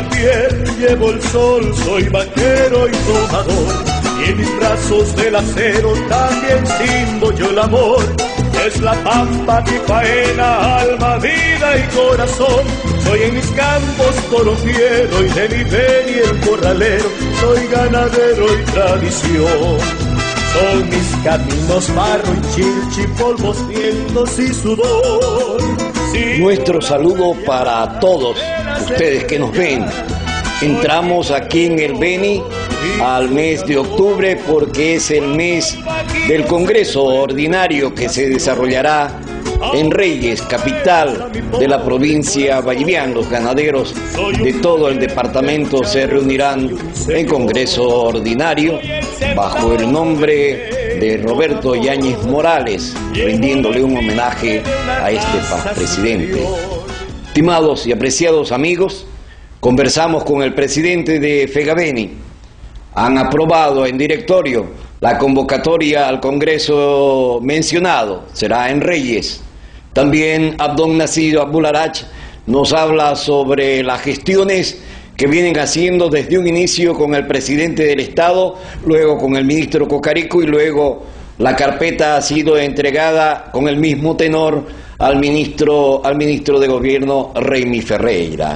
la piel llevo el sol, soy vaquero y tomador, y en mis brazos del acero también simbolo yo el amor. Es la pampa mi faena, alma, vida y corazón. Soy en mis campos torofiero y de mi beni el corralero. Soy ganadero y tradición. Son mis caminos barro y chilchi, polvos, vientos y sudor. Sí. Nuestro saludo para todos ustedes que nos ven. Entramos aquí en el Beni al mes de octubre porque es el mes del Congreso Ordinario que se desarrollará en Reyes, capital de la provincia Vallivian. Los ganaderos de todo el departamento se reunirán en Congreso Ordinario bajo el nombre de Roberto Yáñez Morales, rindiéndole un homenaje a este presidente. Estimados y apreciados amigos, conversamos con el presidente de FEGABENI. Han aprobado en directorio la convocatoria al Congreso mencionado, será en Reyes. También Abdón Nacido Abularach nos habla sobre las gestiones que vienen haciendo desde un inicio con el presidente del Estado, luego con el ministro Cocarico y luego la carpeta ha sido entregada con el mismo tenor al ministro de Gobierno, Reymi Ferreira,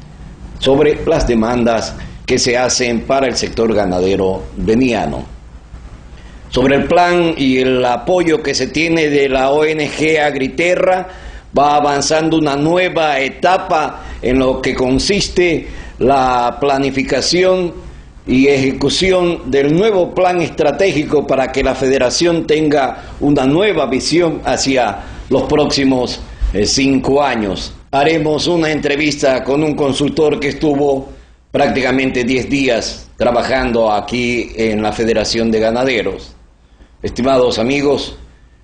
sobre las demandas que se hacen para el sector ganadero beniano. Sobre el plan y el apoyo que se tiene de la ONG Agriterra, va avanzando una nueva etapa en lo que consiste la planificación y ejecución del nuevo plan estratégico para que la federación tenga una nueva visión hacia los próximos 5 años. Haremos una entrevista con un consultor que estuvo prácticamente 10 días trabajando aquí en la Federación de Ganaderos. Estimados amigos,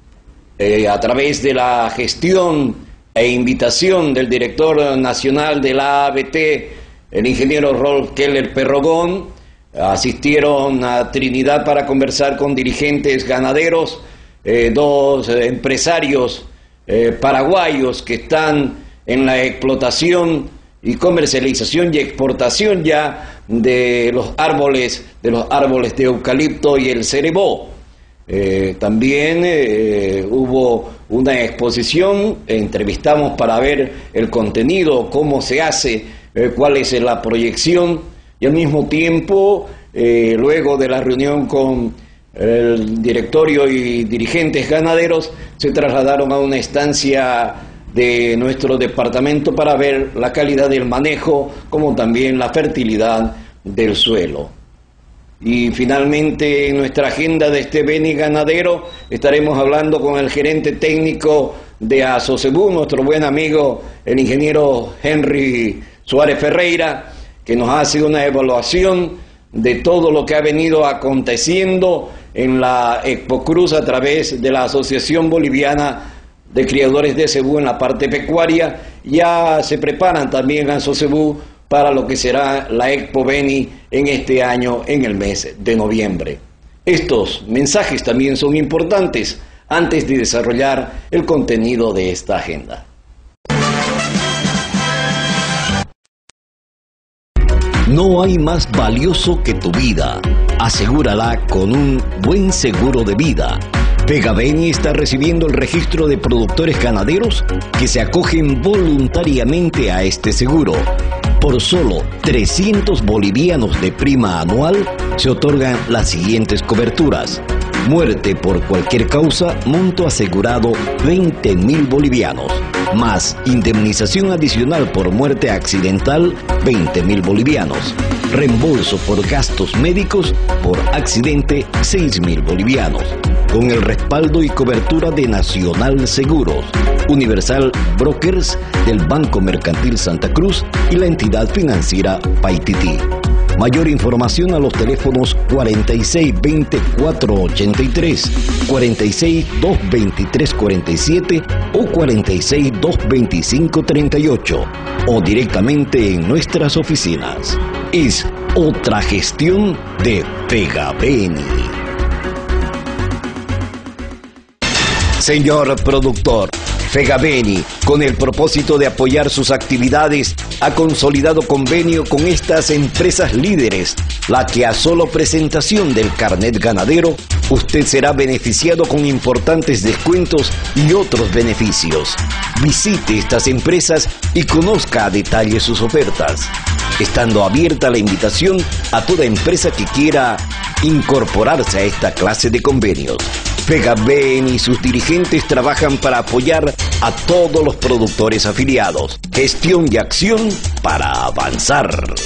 a través de la gestión e invitación del director nacional de la ABT, el ingeniero Rolf Keller Perrogón, asistieron a Trinidad para conversar con dirigentes ganaderos, 2 empresarios paraguayos que están en la explotación y comercialización y exportación ya de los árboles de eucalipto y el cerebó. También hubo una exposición, entrevistamos para ver el contenido, cómo se hace, cuál es la proyección, y al mismo tiempo, luego de la reunión con el directorio y dirigentes ganaderos, se trasladaron a una estancia de nuestro departamento para ver la calidad del manejo, como también la fertilidad del suelo. Y finalmente, en nuestra agenda de este Beni ganadero, estaremos hablando con el gerente técnico de Asocebú, nuestro buen amigo, el ingeniero Henry Suárez Ferreira, que nos hace una evaluación de todo lo que ha venido aconteciendo en la Expo Cruz a través de la Asociación Boliviana de Criadores de Cebú en la parte pecuaria. Ya se preparan también Asocebú para lo que será la Expo Beni en este año, en el mes de noviembre. Estos mensajes también son importantes antes de desarrollar el contenido de esta agenda. No hay más valioso que tu vida. Asegúrala con un buen seguro de vida. FEGABENI está recibiendo el registro de productores ganaderos que se acogen voluntariamente a este seguro. Por solo 300 bolivianos de prima anual se otorgan las siguientes coberturas. Muerte por cualquier causa, monto asegurado 20.000 bolivianos. Más indemnización adicional por muerte accidental, 20.000 bolivianos. Reembolso por gastos médicos por accidente, 6.000 bolivianos. Con el respaldo y cobertura de Nacional Seguros, Universal Brokers del Banco Mercantil Santa Cruz y la entidad financiera Paititi. Mayor información a los teléfonos 4620-483, 46-223-47 o 46-225-38 o directamente en nuestras oficinas. Es otra gestión de FEGABENI. Señor productor, Fegabeni, con el propósito de apoyar sus actividades, ha consolidado convenio con estas empresas líderes, la que a solo presentación del carnet ganadero, usted será beneficiado con importantes descuentos y otros beneficios. Visite estas empresas y conozca a detalle sus ofertas, estando abierta la invitación a toda empresa que quiera incorporarse a esta clase de convenios. Fegabeni y sus dirigentes trabajan para apoyar a todos los productores afiliados. Gestión y acción para avanzar.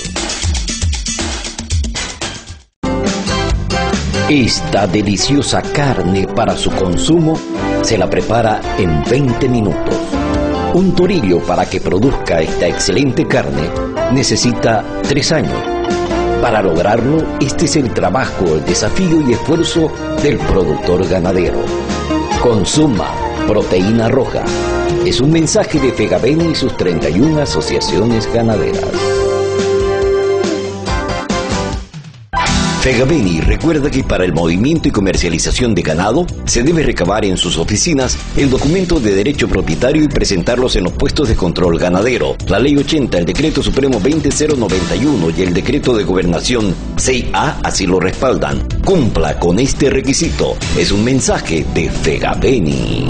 Esta deliciosa carne para su consumo se la prepara en 20 minutos. Un torillo para que produzca esta excelente carne necesita 3 años. Para lograrlo, este es el trabajo, el desafío y esfuerzo del productor ganadero. Consuma proteína roja. Es un mensaje de Fegabeni y sus 31 asociaciones ganaderas. Fegabeni recuerda que para el movimiento y comercialización de ganado se debe recabar en sus oficinas el documento de derecho propietario y presentarlos en los puestos de control ganadero. La Ley 80, el Decreto Supremo 20091 y el Decreto de Gobernación 6A así lo respaldan. Cumpla con este requisito. Es un mensaje de Fegabeni.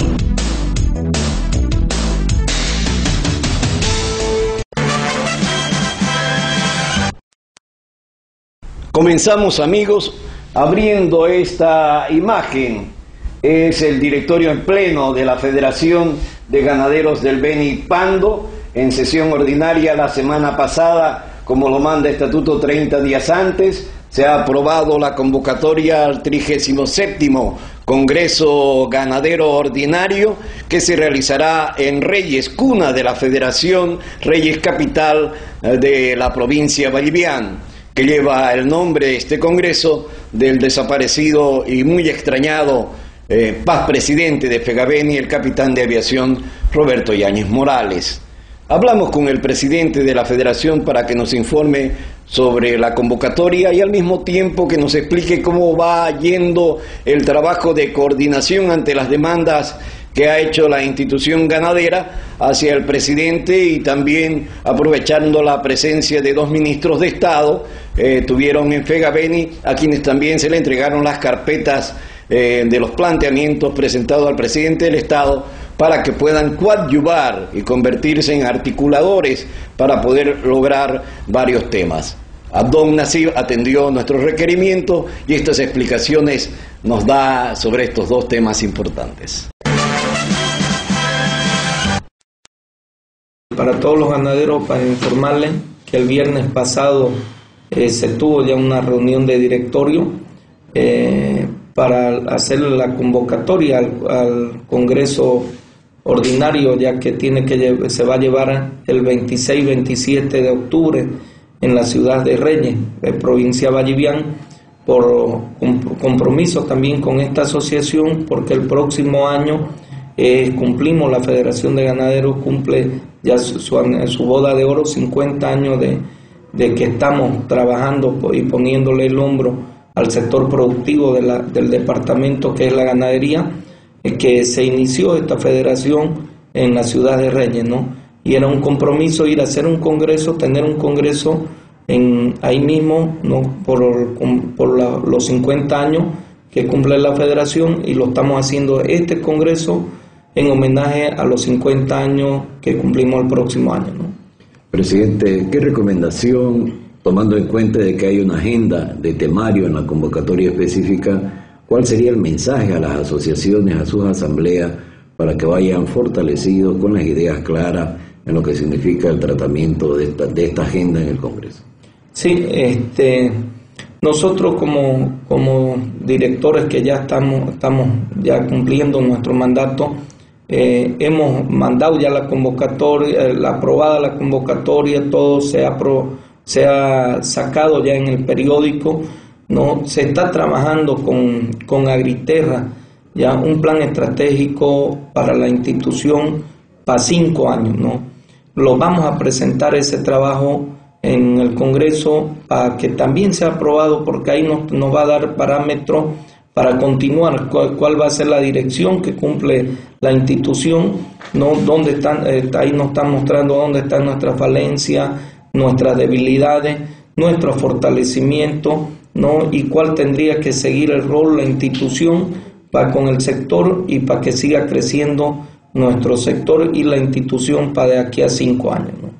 Comenzamos, amigos, abriendo esta imagen. Es el directorio en pleno de la Federación de Ganaderos del Beni Pando, en sesión ordinaria la semana pasada, como lo manda Estatuto 30 días antes, se ha aprobado la convocatoria al 37º Congreso Ganadero Ordinario, que se realizará en Reyes, cuna de la Federación, Reyes capital de la provincia Vallivian, que lleva el nombre, este congreso, del desaparecido y muy extrañado paz presidente de Fegabeni, el capitán de aviación Roberto Yáñez Morales. Hablamos con el presidente de la federación para que nos informe sobre la convocatoria y al mismo tiempo que nos explique cómo va yendo el trabajo de coordinación ante las demandas que ha hecho la institución ganadera hacia el presidente, y también aprovechando la presencia de 2 ministros de Estado, tuvieron en Fegabeni, a quienes también se le entregaron las carpetas de los planteamientos presentados al presidente del Estado para que puedan coadyuvar y convertirse en articuladores para poder lograr varios temas. Abdón Nasib atendió nuestros requerimientos y estas explicaciones nos da sobre estos 2 temas importantes. Para todos los ganaderos, para informarles que el viernes pasado se tuvo ya una reunión de directorio para hacer la convocatoria al Congreso Ordinario, ya que se va a llevar el 26-27 de octubre en la ciudad de Reyes, provincia Vallivian, por compromiso también con esta asociación, porque el próximo año cumplimos, la Federación de Ganaderos cumple ya su boda de oro, 50 años de que estamos trabajando y poniéndole el hombro al sector productivo del departamento, que es la ganadería, que se inició esta federación en la ciudad de Reyes, ¿no? Y era un compromiso ir a hacer un congreso, tener un congreso ahí mismo, ¿no? por los 50 años que cumple la federación, y lo estamos haciendo este congreso en homenaje a los 50 años que cumplimos el próximo año, ¿no? Presidente, ¿qué recomendación, tomando en cuenta de que hay una agenda de temario en la convocatoria específica, cuál sería el mensaje a las asociaciones, a sus asambleas, para que vayan fortalecidos con las ideas claras en lo que significa el tratamiento de esta agenda en el Congreso? Sí, nosotros como directores que ya estamos ya cumpliendo nuestro mandato, hemos mandado ya la convocatoria, aprobada la convocatoria, todo se ha sacado ya en el periódico, ¿no? Se está trabajando con Agriterra ya un plan estratégico para la institución para 5 años, ¿no? Lo vamos a presentar ese trabajo en el Congreso para que también sea aprobado, porque ahí nos va a dar parámetros para continuar, cuál va a ser la dirección que cumple la institución, ¿no? Dónde están, ahí nos están mostrando dónde están nuestras falencias, nuestras debilidades, nuestro fortalecimiento, ¿no? Y cuál tendría que seguir el rol la institución con el sector y para que siga creciendo nuestro sector y la institución para de aquí a 5 años, ¿no?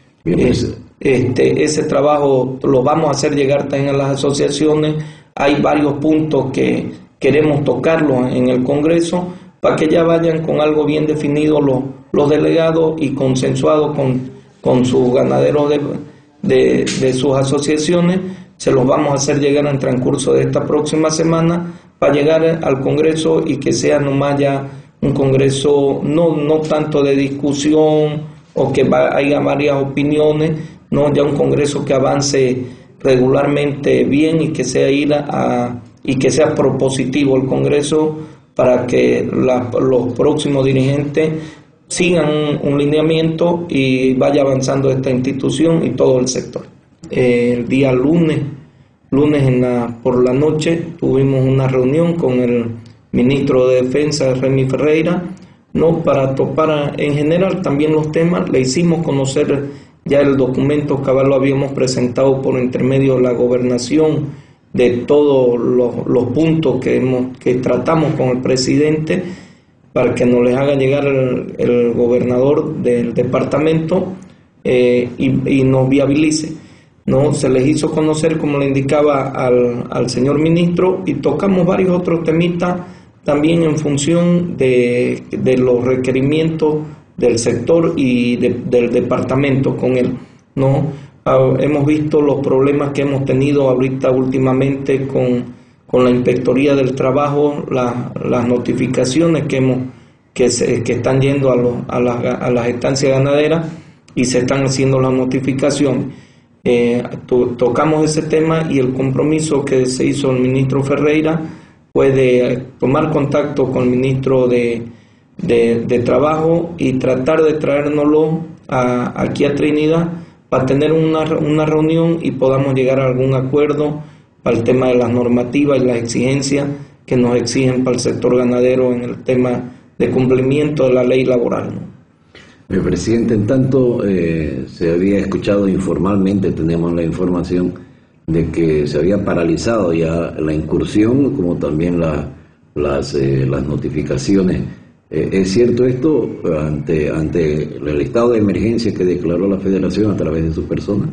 Ese trabajo lo vamos a hacer llegar también a las asociaciones. Hay varios puntos que queremos tocarlos en el Congreso para que ya vayan con algo bien definido los delegados y consensuados con sus ganaderos de sus asociaciones. Se los vamos a hacer llegar en transcurso de esta próxima semana para llegar al Congreso y que sea nomás ya un Congreso no tanto de discusión o que haya varias opiniones, no, ya un Congreso que avance regularmente bien y que sea y que sea propositivo el Congreso para que los próximos dirigentes sigan un lineamiento y vaya avanzando esta institución y todo el sector. El día lunes por la noche tuvimos una reunión con el ministro de Defensa, Remy Ferreira, no para topar en general también los temas. Le hicimos conocer ya el documento que lo habíamos presentado por intermedio de la gobernación de todos los puntos que tratamos con el presidente para que nos les haga llegar el gobernador del departamento y nos viabilice, ¿no? Se les hizo conocer, como le indicaba al señor ministro, y tocamos varios otros temitas también en función de los requerimientos del sector y del departamento con él, ¿no? Hemos visto los problemas que hemos tenido ahorita últimamente con la Inspectoría del Trabajo, las notificaciones que están yendo a las estancias ganaderas y se están haciendo las notificaciones. Tocamos ese tema y el compromiso que se hizo el ministro Ferreira fue de tomar contacto con el ministro de Trabajo y tratar de traérnoslo aquí a Trinidad para tener una reunión y podamos llegar a algún acuerdo para el tema de las normativas y las exigencias que nos exigen para el sector ganadero en el tema de cumplimiento de la ley laboral, ¿no? Presidente, en tanto se había escuchado informalmente, tenemos la información de que se había paralizado ya la incursión, como también las notificaciones. ¿Es cierto esto ante el estado de emergencia que declaró la Federación a través de su persona?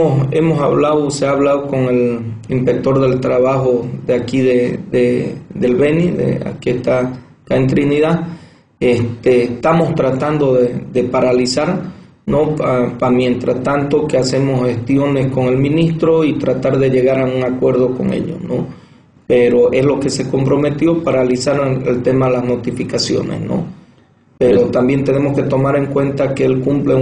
Se ha hablado con el inspector del trabajo de aquí del Beni, aquí está acá en Trinidad. Estamos tratando de paralizar, ¿no? Mientras tanto que hacemos gestiones con el ministro y tratar de llegar a un acuerdo con ellos, ¿no? Pero es lo que se comprometió, paralizar el tema de las notificaciones, ¿no? Pero también tenemos que tomar en cuenta que él cumple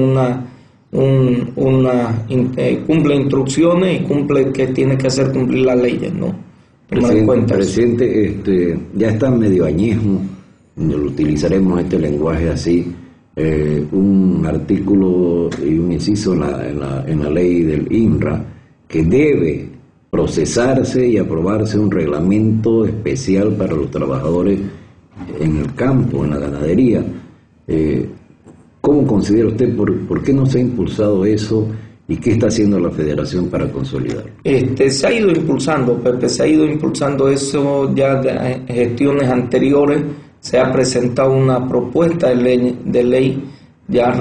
cumple instrucciones y cumple que tiene que hacer cumplir las leyes, ¿no? Presidente, ya está medio añejo, utilizaremos este lenguaje así, un artículo y un inciso en la ley del INRA que debe procesarse y aprobarse un reglamento especial para los trabajadores en el campo, en la ganadería. ¿Cómo considera usted, por qué no se ha impulsado eso y qué está haciendo la Federación para consolidarlo? Se ha ido impulsando, Pepe, eso ya de gestiones anteriores. Se ha presentado una propuesta de ley ya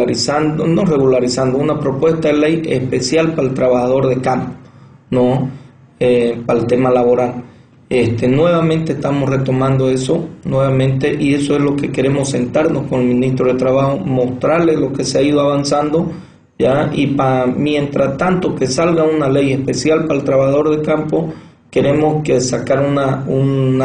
una propuesta de ley especial para el trabajador de campo, ¿no? Para el tema laboral. Nuevamente estamos retomando eso, y eso es lo que queremos, sentarnos con el ministro de Trabajo, mostrarle lo que se ha ido avanzando, ¿ya? Y mientras tanto que salga una ley especial para el trabajador de campo, queremos que sacar un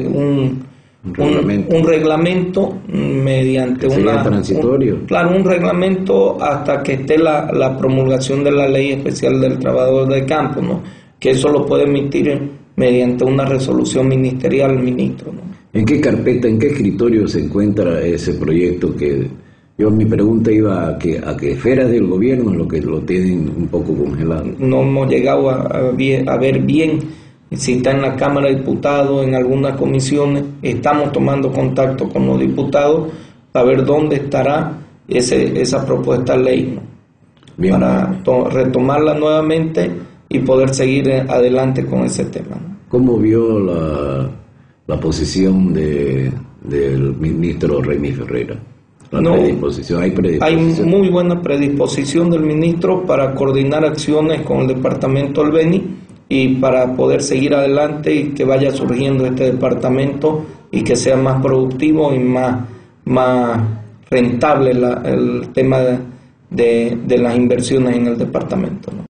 reglamento mediante transitorio. Un reglamento hasta que esté la promulgación de la ley especial del trabajador de campo, ¿no? Que eso lo puede emitir mediante una resolución ministerial el ministro, ¿no? ¿En qué carpeta, en qué escritorio se encuentra ese proyecto? Mi pregunta iba a que esferas del gobierno es lo que lo tienen un poco congelado. No hemos llegado a ver bien si está en la Cámara de Diputados, en algunas comisiones, estamos tomando contacto con los diputados para ver dónde estará esa propuesta de ley, ¿no? Bien. Para retomarla nuevamente y poder seguir adelante con ese tema, ¿no? ¿Cómo vio la posición del ministro Remy Ferreira? Predisposición. ¿Hay predisposición? Hay muy buena predisposición del ministro para coordinar acciones con el departamento del Beni y para poder seguir adelante y que vaya surgiendo este departamento y que sea más productivo y más rentable el tema de las inversiones en el departamento, ¿no?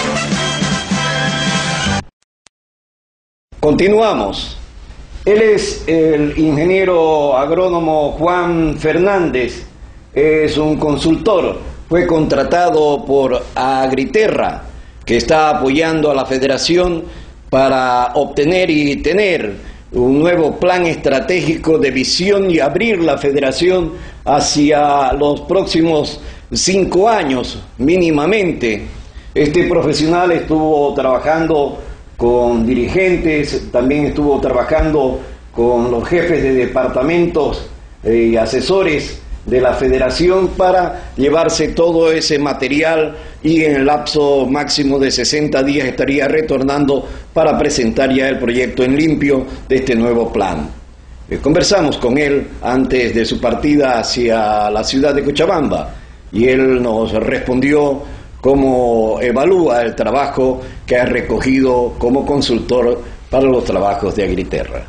Continuamos. Él es el ingeniero agrónomo Juan Fernández, es un consultor, fue contratado por Agriterra, que está apoyando a la federación para obtener y tener un nuevo plan estratégico de visión y abrir la federación hacia los próximos 5 años mínimamente. Este profesional estuvo trabajando con dirigentes, también estuvo trabajando con los jefes de departamentos y asesores de la federación para llevarse todo ese material y en el lapso máximo de 60 días estaría retornando para presentar ya el proyecto en limpio de este nuevo plan. Conversamos con él antes de su partida hacia la ciudad de Cochabamba y él nos respondió cómo evalúa el trabajo que ha recogido como consultor para los trabajos de Agriterra.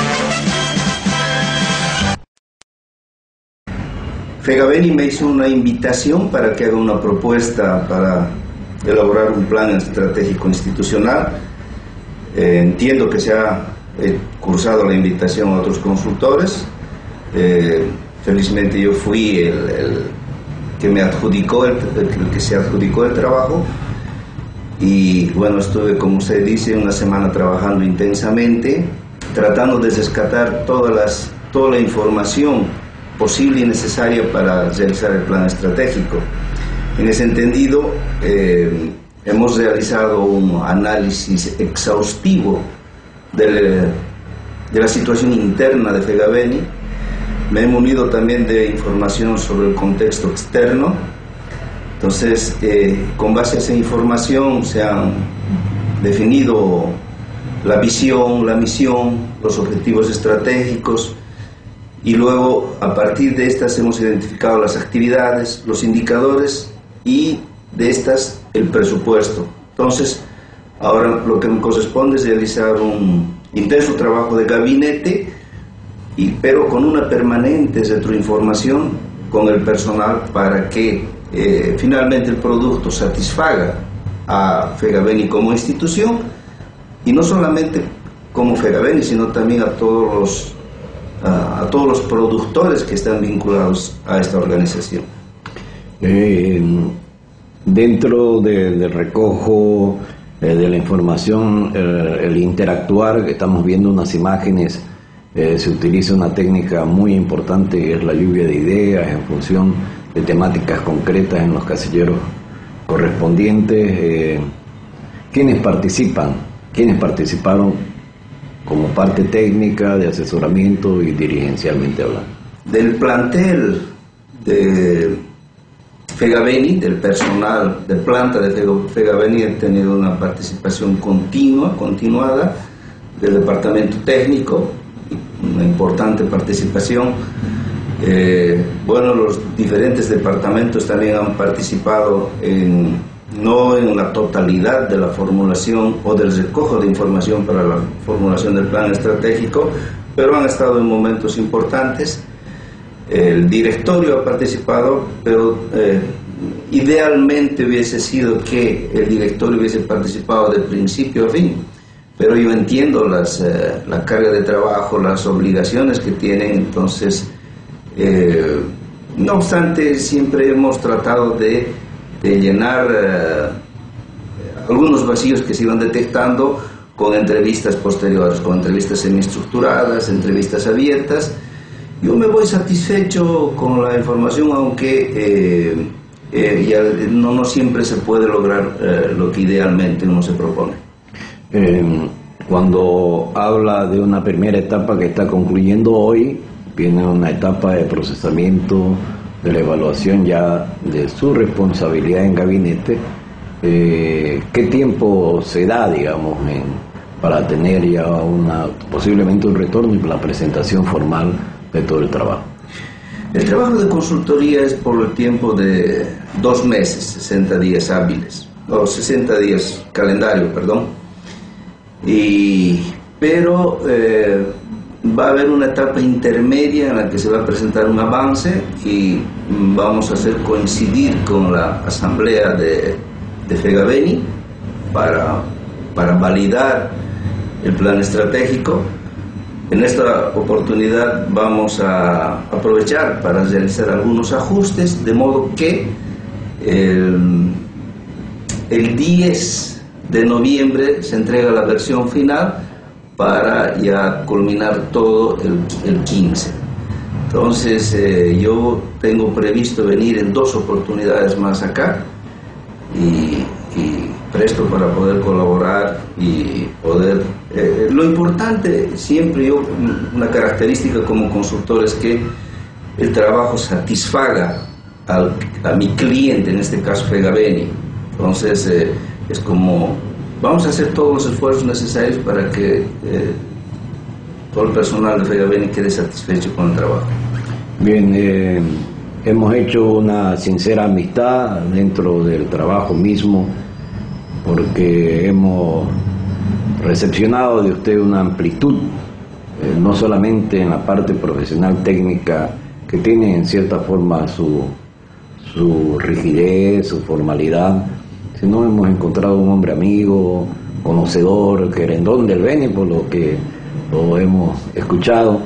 Fegabeni me hizo una invitación para que haga una propuesta para elaborar un plan estratégico institucional. Entiendo que se ha cursado la invitación a otros consultores. Felizmente yo fui el que me adjudicó, el que se adjudicó el trabajo, y bueno, estuve, como usted dice, una semana trabajando intensamente, tratando de rescatar toda la información posible y necesaria para realizar el plan estratégico. En ese entendido, hemos realizado un análisis exhaustivo de la situación interna de Fegabeni. Me he munido también de información sobre el contexto externo. Entonces, con base a esa información se han definido la visión, la misión, los objetivos estratégicos, y luego a partir de estas hemos identificado las actividades, los indicadores y de estas el presupuesto. Entonces, ahora lo que me corresponde es realizar un intenso trabajo de gabinete, pero con una permanente retroinformación con el personal para que finalmente el producto satisfaga a Fegabeni como institución, y no solamente como Fegabeni, sino también a todos los productores que están vinculados a esta organización. Dentro del recojo de la información, el interactuar, estamos viendo unas imágenes. Se utiliza una técnica muy importante que es la lluvia de ideas en función de temáticas concretas en los casilleros correspondientes. ¿Quiénes participan? ¿Quiénes participaron como parte técnica, de asesoramiento y dirigencialmente hablando? Del plantel de Fegabeni, del personal de planta de Fegabeni, he tenido una participación continuada del departamento técnico, una importante participación. Bueno, los diferentes departamentos también han participado no en la totalidad de la formulación o del recojo de información para la formulación del plan estratégico, pero han estado en momentos importantes. El directorio ha participado, pero idealmente hubiese sido que el directorio hubiese participado de principio a fin. Pero yo entiendo la carga de trabajo, las obligaciones que tienen, entonces, no obstante, siempre hemos tratado de llenar algunos vacíos que se iban detectando con entrevistas posteriores, con entrevistas semiestructuradas, entrevistas abiertas. Yo me voy satisfecho con la información, aunque ya no siempre se puede lograr lo que idealmente uno se propone. Cuando habla de una primera etapa que está concluyendo hoy, viene una etapa de procesamiento de la evaluación ya de su responsabilidad en gabinete. ¿Qué tiempo se da, digamos, para tener ya posiblemente un retorno y la presentación formal de todo el trabajo? El trabajo de consultoría es por el tiempo de 2 meses, 60 días hábiles, o 60 días calendario, perdón. Pero va a haber una etapa intermedia en la que se va a presentar un avance y vamos a hacer coincidir con la asamblea de FEGABENI para validar el plan estratégico. En esta oportunidad vamos a aprovechar para realizar algunos ajustes, de modo que el 10 de noviembre se entrega la versión final para ya culminar todo el 15. Entonces yo tengo previsto venir en 2 oportunidades más acá y presto para poder colaborar y poder... lo importante siempre, una característica como consultor es que el trabajo satisfaga a mi cliente, en este caso FEGABENI. Entonces es como, vamos a hacer todos los esfuerzos necesarios para que todo el personal de FEGABENI quede satisfecho con el trabajo. Bien, hemos hecho una sincera amistad dentro del trabajo mismo, porque hemos recepcionado de usted una amplitud, no solamente en la parte profesional técnica, que tiene en cierta forma su rigidez, su formalidad, sino hemos encontrado un hombre amigo, conocedor, querendón del Beni, por lo que lo hemos escuchado.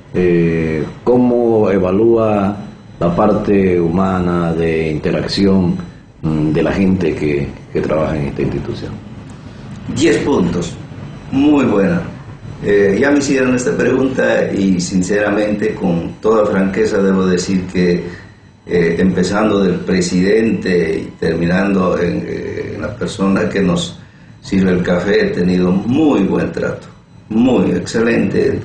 ¿Cómo evalúa la parte humana de interacción de la gente que trabaja en esta institución? 10 puntos, muy buena. Ya me hicieron esta pregunta y sinceramente, con toda franqueza, debo decir que empezando del presidente y terminando en la persona que nos sirve el café, he tenido muy buen trato, muy excelente.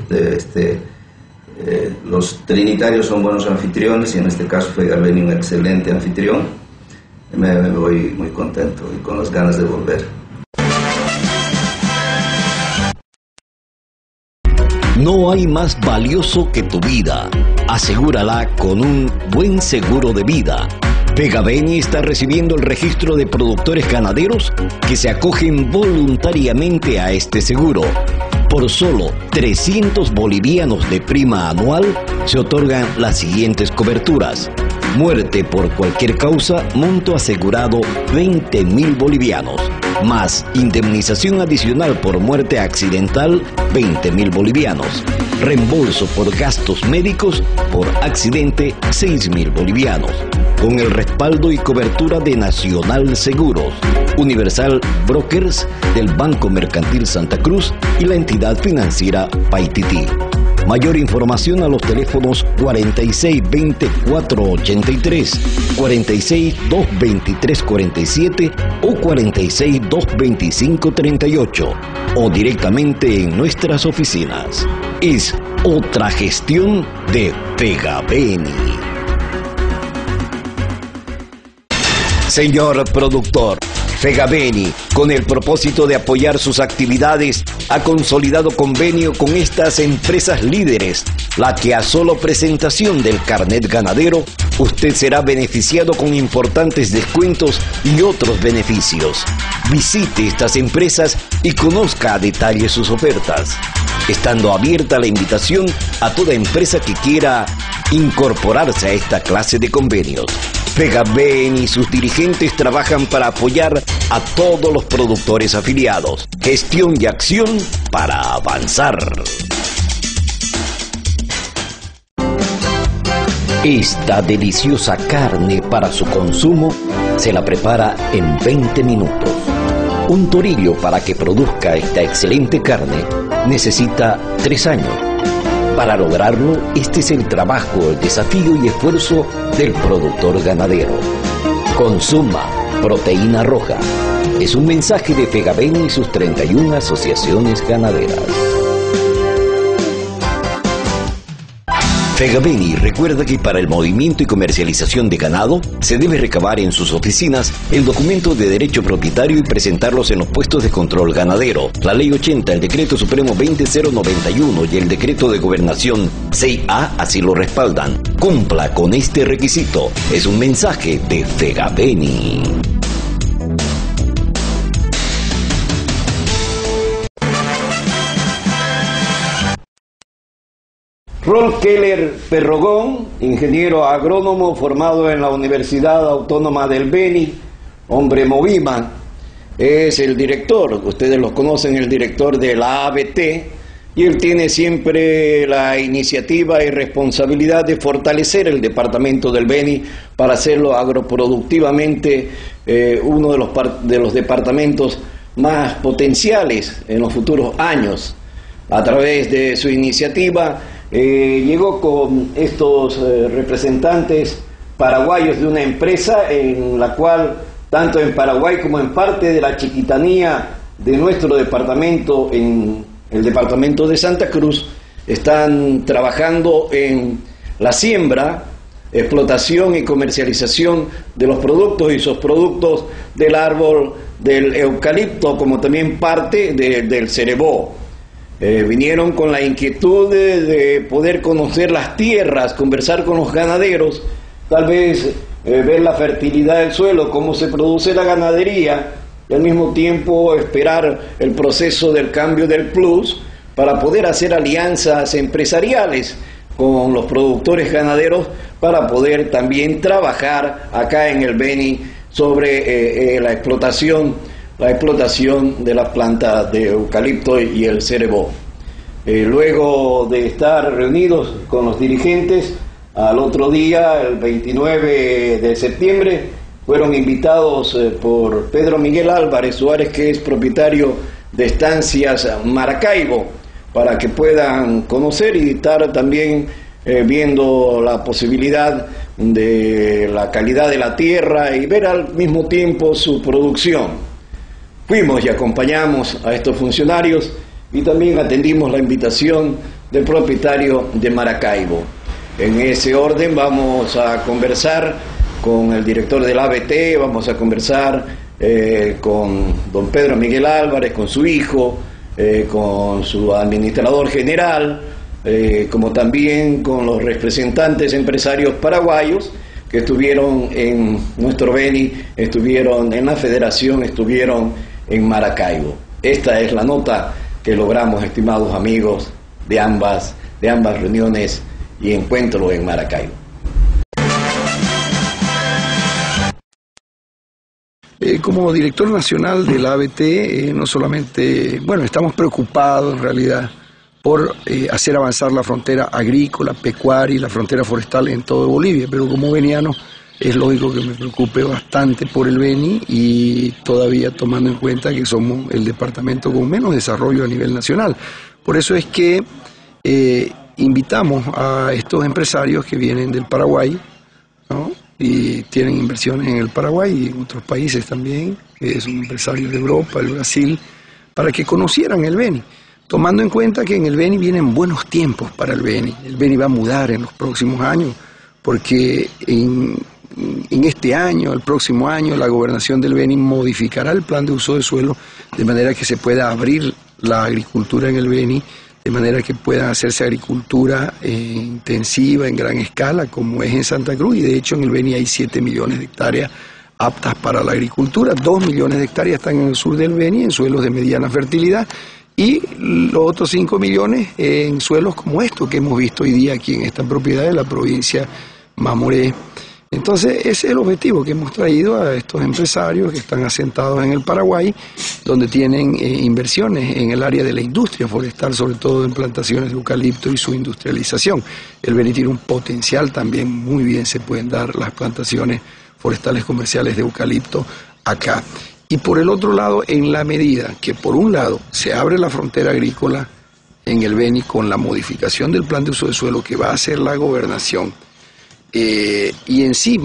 Los trinitarios son buenos anfitriones y en este caso FEGABENI un excelente anfitrión. Me voy muy contento y con las ganas de volver. No hay más valioso que tu vida. Asegúrala con un buen seguro de vida. FEGABENI está recibiendo el registro de productores ganaderos que se acogen voluntariamente a este seguro. Por solo 300 bolivianos de prima anual se otorgan las siguientes coberturas: muerte por cualquier causa, monto asegurado 20.000 bolivianos, más indemnización adicional por muerte accidental 20.000 bolivianos, reembolso por gastos médicos por accidente 6.000 bolivianos, con el respaldo y cobertura de Nacional Seguros, Universal Brokers, del Banco Mercantil Santa Cruz y la entidad financiera Paititi. Mayor información a los teléfonos 462483, 4622347 o 4622538 o directamente en nuestras oficinas. Es otra gestión de FEGABENI. Señor productor, FEGABENI, con el propósito de apoyar sus actividades, ha consolidado convenio con estas empresas líderes, la que a solo presentación del carnet ganadero, usted será beneficiado con importantes descuentos y otros beneficios. Visite estas empresas y conozca a detalle sus ofertas, estando abierta la invitación a toda empresa que quiera incorporarse a esta clase de convenios. FEGABENI y sus dirigentes trabajan para apoyar a todos los productores afiliados. Gestión y acción para avanzar. Esta deliciosa carne para su consumo se la prepara en 20 minutos. Un torillo, para que produzca esta excelente carne, necesita 3 años. Para lograrlo, este es el trabajo, el desafío y esfuerzo del productor ganadero. Consuma proteína roja, Es un mensaje de Fegabeni y sus 31 asociaciones ganaderas. Fegabeni recuerda que para el movimiento y comercialización de ganado se debe recabar en sus oficinas el documento de derecho propietario y presentarlos en los puestos de control ganadero. La Ley 80, el Decreto Supremo 20091 y el Decreto de Gobernación 6A así lo respaldan. Cumpla con este requisito. Es un mensaje de Fegabeni. Rolf Keller Perrogón, ingeniero agrónomo formado en la Universidad Autónoma del Beni, hombre Movima, es el director, ustedes lo conocen, el director de la ABT, y él tiene siempre la iniciativa y responsabilidad de fortalecer el departamento del Beni para hacerlo agroproductivamente uno de los departamentos más potenciales en los futuros años. A través de su iniciativa llegó con estos representantes paraguayos de una empresa en la cual, tanto en Paraguay como en parte de la chiquitanía de nuestro departamento, en el departamento de Santa Cruz, están trabajando en la siembra, explotación y comercialización de los productos y subproductos del árbol del eucalipto, como también parte del cerebó. Vinieron con la inquietud de poder conocer las tierras, conversar con los ganaderos, tal vez ver la fertilidad del suelo, cómo se produce la ganadería, y al mismo tiempo esperar el proceso del cambio del plus para poder hacer alianzas empresariales con los productores ganaderos para poder también trabajar acá en el Beni sobre la explotación de las plantas de eucalipto y el cerebó. Luego de estar reunidos con los dirigentes, al otro día, el 29 de septiembre, fueron invitados por Pedro Miguel Álvarez Suárez, que es propietario de Estancias Maracaibo, para que puedan conocer y estar también viendo la posibilidad de la calidad de la tierra y ver al mismo tiempo su producción. Fuimos y acompañamos a estos funcionarios y también atendimos la invitación del propietario de Maracaibo. En ese orden vamos a conversar con el director del ABT, vamos a conversar con don Pedro Miguel Álvarez, con su hijo, con su administrador general, como también con los representantes empresarios paraguayos que estuvieron en nuestro Beni, estuvieron en la federación, estuvieron en Maracaibo. Esta es la nota que logramos, estimados amigos, de ambas reuniones y encuentros en Maracaibo. Como director nacional del ABT, no solamente, estamos preocupados en realidad por hacer avanzar la frontera agrícola, pecuaria y la frontera forestal en todo Bolivia, pero como beniano es lógico que me preocupe bastante por el Beni y todavía tomando en cuenta que somos el departamento con menos desarrollo a nivel nacional. Por eso es que invitamos a estos empresarios que vienen del Paraguay, ¿no? Y tienen inversiones en el Paraguay y en otros países también, que son empresarios de Europa, el Brasil, para que conocieran el Beni, tomando en cuenta que en el Beni vienen buenos tiempos para el Beni. El Beni va a mudar en los próximos años, porque en este año, el próximo año, la gobernación del Beni modificará el plan de uso de suelo de manera que se pueda abrir la agricultura en el Beni, de manera que pueda hacerse agricultura intensiva en gran escala, como es en Santa Cruz, y de hecho en el Beni hay 7 millones de hectáreas aptas para la agricultura, 2 millones de hectáreas están en el sur del Beni, en suelos de mediana fertilidad, y los otros 5 millones en suelos como estos que hemos visto hoy día aquí en esta propiedad de la provincia Mamoré. Entonces ese es el objetivo que hemos traído a estos empresarios que están asentados en el Paraguay, donde tienen inversiones en el área de la industria forestal, sobre todo en plantaciones de eucalipto y su industrialización. El Beni tiene un potencial también, muy bien se pueden dar las plantaciones forestales comerciales de eucalipto acá. Y por el otro lado, en la medida que por un lado se abre la frontera agrícola en el Beni con la modificación del plan de uso de suelo que va a hacer la gobernación, y encima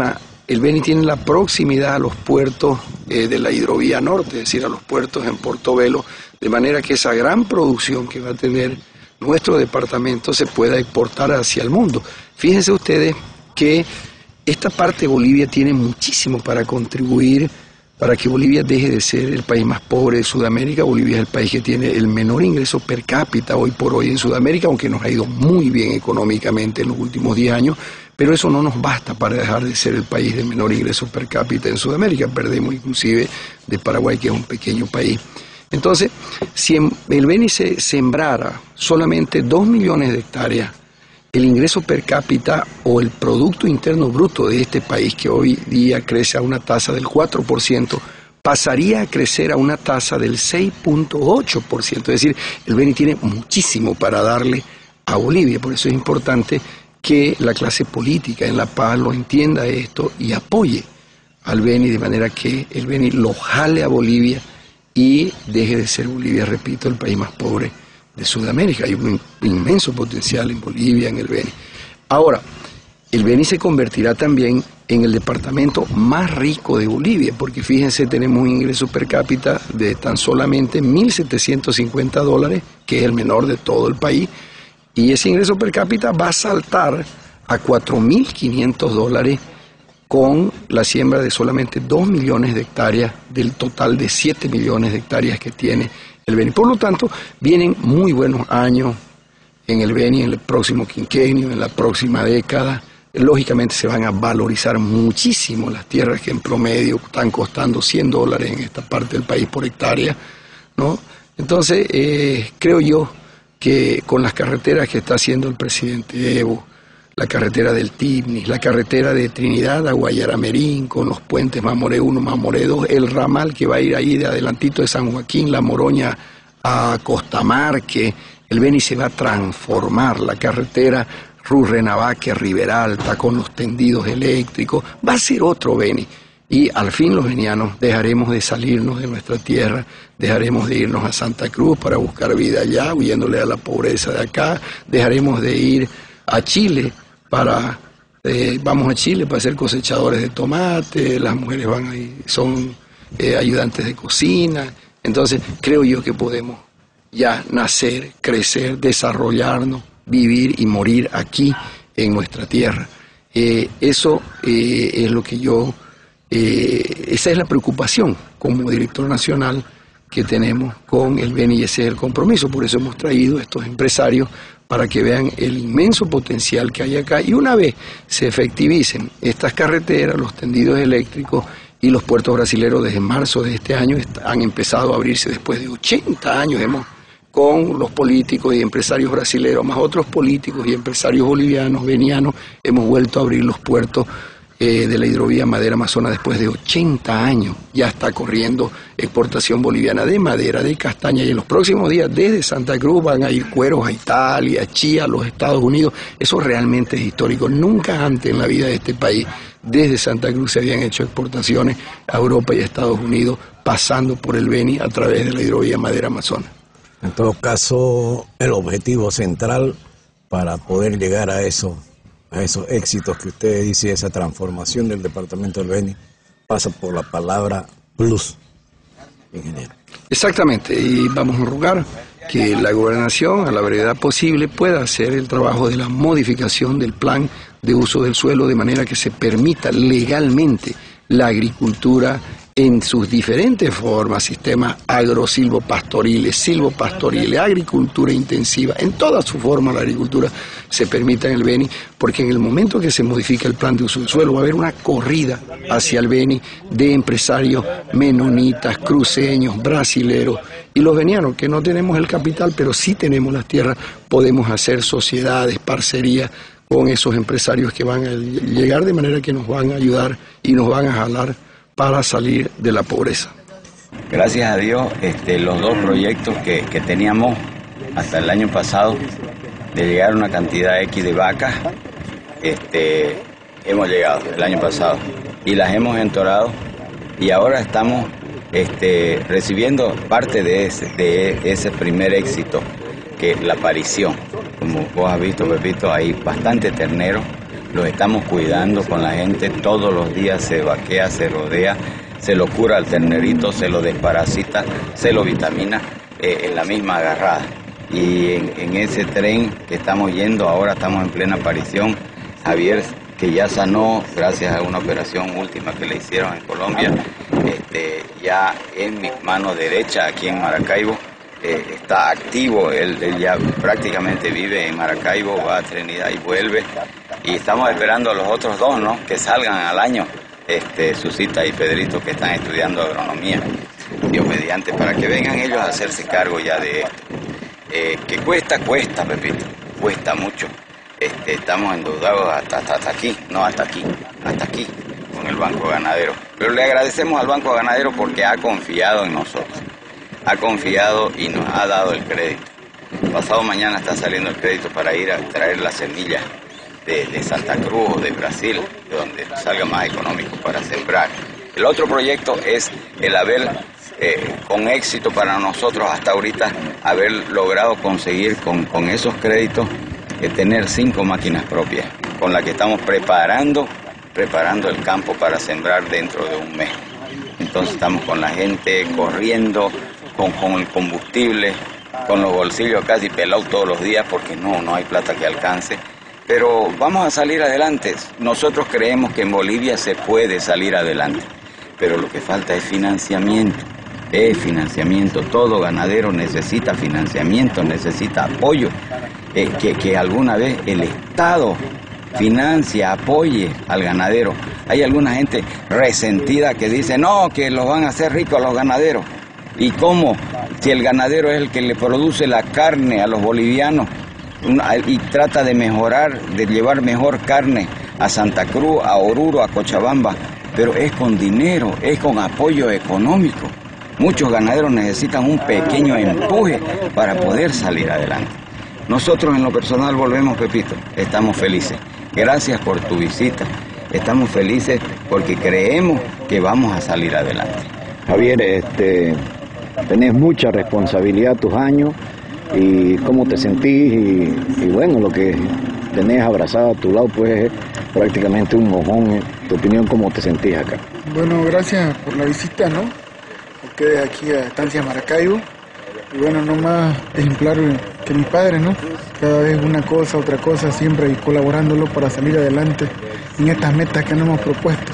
el Beni tiene la proximidad a los puertos de la hidrovía norte, es decir, a los puertos en Portobelo, de manera que esa gran producción que va a tener nuestro departamento se pueda exportar hacia el mundo. Fíjense ustedes que esta parte de Bolivia tiene muchísimo para contribuir para que Bolivia deje de ser el país más pobre de Sudamérica. Bolivia es el país que tiene el menor ingreso per cápita hoy por hoy en Sudamérica, aunque nos ha ido muy bien económicamente en los últimos 10 años, pero eso no nos basta para dejar de ser el país de menor ingreso per cápita en Sudamérica. Perdemos inclusive de Paraguay, que es un pequeño país. Entonces, si el Beni se sembrara solamente 2 millones de hectáreas, el ingreso per cápita o el Producto Interno Bruto de este país, que hoy día crece a una tasa del 4%, pasaría a crecer a una tasa del 6.8%. Es decir, el Beni tiene muchísimo para darle a Bolivia. Por eso es importante que la clase política en La Paz lo entienda esto y apoye al Beni, de manera que el Beni lo jale a Bolivia y deje de ser Bolivia, repito, el país más pobre de Sudamérica. Hay un inmenso potencial en Bolivia, en el Beni. Ahora, el Beni se convertirá también en el departamento más rico de Bolivia, porque fíjense, tenemos un ingreso per cápita de tan solamente $1.750, que es el menor de todo el país, y ese ingreso per cápita va a saltar a $4.500 con la siembra de solamente 2 millones de hectáreas del total de 7 millones de hectáreas que tiene el Beni. Por lo tanto, vienen muy buenos años en el Beni, en el próximo quinquenio, en la próxima década. Lógicamente se van a valorizar muchísimo las tierras que en promedio están costando $100 en esta parte del país por hectárea, ¿no? Entonces, creo yo que con las carreteras que está haciendo el presidente Evo, la carretera del Tibnis, la carretera de Trinidad a Guayaramerín, con los puentes Mamoré 1, Mamoré 2, el ramal que va a ir ahí de adelantito de San Joaquín, La Moroña a Costamarque, el Beni se va a transformar, la carretera Rurrenabaque, Rivera Alta, con los tendidos eléctricos, va a ser otro Beni. Y al fin los benianos dejaremos de salirnos de nuestra tierra, dejaremos de irnos a Santa Cruz para buscar vida allá, huyéndole a la pobreza de acá, dejaremos de ir a Chile vamos a Chile para ser cosechadores de tomate, las mujeres van ahí, son ayudantes de cocina. Entonces creo yo que podemos ya nacer, crecer, desarrollarnos, vivir y morir aquí en nuestra tierra. Eso es lo que esa es la preocupación como director nacional que tenemos con el Beni, y ese es el compromiso. Por eso hemos traído a estos empresarios para que vean el inmenso potencial que hay acá, y una vez se efectivicen estas carreteras, los tendidos eléctricos y los puertos brasileros desde marzo de este año han empezado a abrirse después de 80 años, con los políticos y empresarios brasileros, más otros políticos y empresarios bolivianos, benianos, hemos vuelto a abrir los puertos de la hidrovía Madera Amazonas después de 80 años. Ya está corriendo exportación boliviana de madera, de castaña, y en los próximos días desde Santa Cruz van a ir cueros a Italia, a Chile, a los Estados Unidos. Eso realmente es histórico. Nunca antes en la vida de este país, desde Santa Cruz, se habían hecho exportaciones a Europa y a Estados Unidos, pasando por el Beni a través de la hidrovía Madera Amazonas. En todo caso, el objetivo central para poder llegar a esos éxitos que usted dice, esa transformación del departamento del Beni, pasa por la palabra plus, ingeniero. Exactamente, y vamos a rogar que la gobernación, a la brevedad posible, pueda hacer el trabajo de la modificación del plan de uso del suelo, de manera que se permita legalmente la agricultura en sus diferentes formas, sistemas agro-silvopastoriles, agricultura intensiva, en toda su forma la agricultura se permita en el Beni, porque en el momento que se modifica el plan de uso del suelo va a haber una corrida hacia el Beni de empresarios menonitas, cruceños, brasileros, y los benianos, que no tenemos el capital, pero sí tenemos las tierras, podemos hacer sociedades, parcerías con esos empresarios que van a llegar, de manera que nos van a ayudar y nos van a jalar para salir de la pobreza. Gracias a Dios, los dos proyectos que teníamos hasta el año pasado, de llegar a una cantidad X de vacas, hemos llegado el año pasado y las hemos entorado, y ahora estamos recibiendo parte de ese primer éxito, que es la aparición. Como vos has visto, Pepito, hay bastante ternero, los estamos cuidando con la gente, todos los días se vaquea, se rodea, se lo cura al ternerito, se lo desparasita, se lo vitamina en la misma agarrada. Y en ese tren que estamos yendo, ahora estamos en plena aparición, Javier, que ya sanó gracias a una operación última que le hicieron en Colombia, ya es mi mano derecha aquí en Maracaibo, está activo, él ya prácticamente vive en Maracaibo, va a Trinidad y vuelve, y estamos esperando a los otros dos, ¿no?, que salgan al año, Susita y Pedrito, que están estudiando agronomía, Dios mediante, para que vengan ellos a hacerse cargo ya de esto. Que cuesta, Pepito, cuesta mucho. Estamos endeudados hasta aquí, con el Banco Ganadero. Pero le agradecemos al Banco Ganadero porque ha confiado en nosotros, ha confiado y nos ha dado el crédito. Pasado mañana está saliendo el crédito para ir a traer las semillas de Santa Cruz o de Brasil, de donde salga más económico para sembrar. El otro proyecto es el haber, con éxito para nosotros hasta ahorita, haber logrado conseguir con esos créditos tener 5 máquinas propias, con las que estamos preparando el campo para sembrar dentro de un mes. Entonces estamos con la gente corriendo, con el combustible, con los bolsillos casi pelados todos los días porque no hay plata que alcance. Pero vamos a salir adelante. Nosotros creemos que en Bolivia se puede salir adelante, pero lo que falta es financiamiento. Todo ganadero necesita financiamiento, necesita apoyo, que alguna vez el Estado financia, apoye al ganadero. Hay alguna gente resentida que dice, no, que los van a hacer ricos los ganaderos. ¿Y cómo? Si el ganadero es el que le produce la carne a los bolivianos y trata de mejorar, de llevar mejor carne a Santa Cruz, a Oruro, a Cochabamba, pero es con dinero, es con apoyo económico. Muchos ganaderos necesitan un pequeño empuje para poder salir adelante. Nosotros en lo personal volvemos, Pepito, estamos felices. Gracias por tu visita. Estamos felices porque creemos que vamos a salir adelante. Javier, tenés mucha responsabilidad tus años y cómo te sentís y bueno, lo que tenés abrazado a tu lado pues es prácticamente un mojón. Tu opinión, ¿cómo te sentís acá? Bueno, gracias por la visita, ¿no? Ustedes aquí a Estancia Maracaibo. Y bueno, no más ejemplar que mi padre, ¿no? Cada vez una cosa, otra cosa, siempre colaborándolo para salir adelante en estas metas que nos hemos propuesto.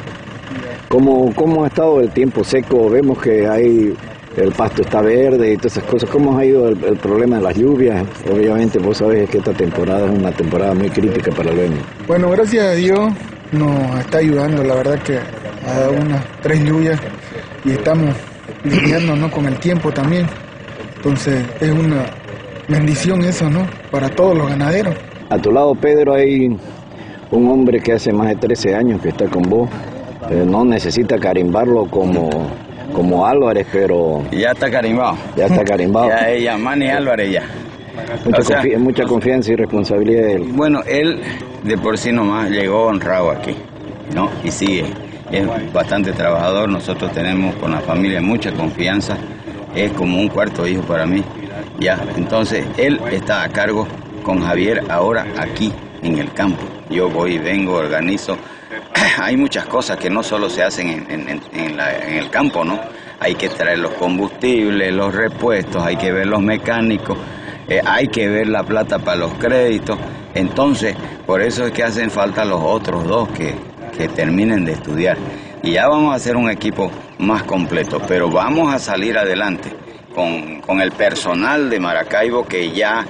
¿Cómo ha estado el tiempo seco? Vemos que el pasto está verde y todas esas cosas. ¿Cómo ha ido el problema de las lluvias? Obviamente vos sabés que esta temporada es una temporada muy crítica para el Beni. Bueno, gracias a Dios nos está ayudando, la verdad que ha dado unas 3 lluvias y estamos lidiándonos con el tiempo también. Entonces es una bendición eso, ¿no? Para todos los ganaderos. A tu lado, Pedro, hay un hombre que hace más de 13 años que está con vos. No necesita carimbarlo como Álvarez, pero... Ya está carimbado. Ya está carimbado. Ya ella, Manny Álvarez ya. Mucha confianza y responsabilidad de él. Bueno, él de por sí nomás llegó honrado aquí, ¿no? Y sigue. Es bastante trabajador. Nosotros tenemos con la familia mucha confianza. Es como un cuarto hijo para mí. Ya, entonces él está a cargo con Javier ahora aquí en el campo. Yo voy y vengo, organizo. Hay muchas cosas que no solo se hacen en el campo, ¿no? Hay que traer los combustibles, los repuestos, hay que ver los mecánicos, hay que ver la plata para los créditos. Entonces, por eso es que hacen falta los otros dos que terminen de estudiar. Y ya vamos a hacer un equipo más completo, pero vamos a salir adelante con el personal de Maracaibo que ya